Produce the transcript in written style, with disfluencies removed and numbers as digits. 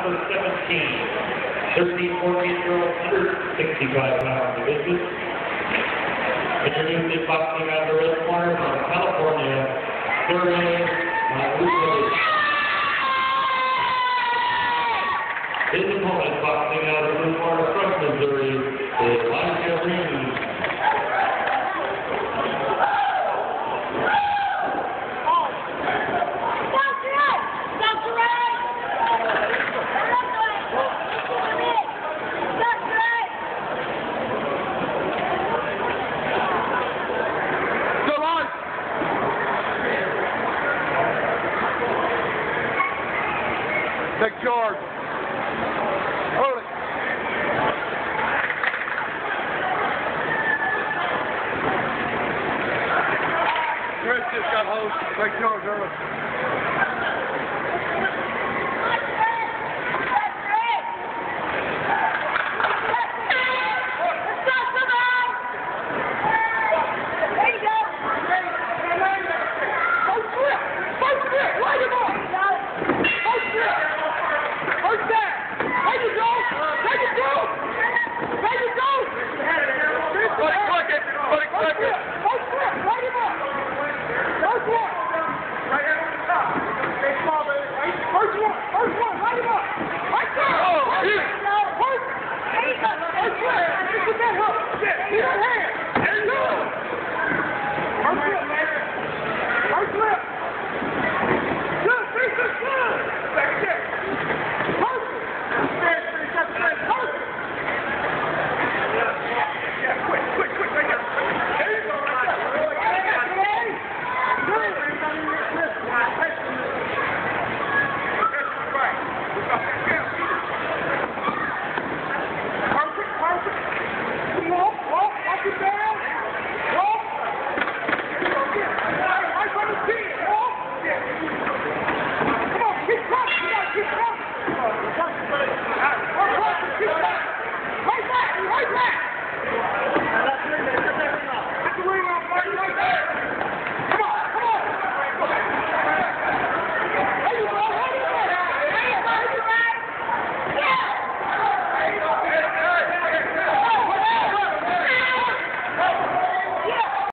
number 17. 13-14-year-old under 65-pound division. Introducing boxing out of the red corner from California, Suray. His opponent boxing out of the blue corner from Missouri is JrGolden. Take charge. Early. Chris just got hosed. Take charge early.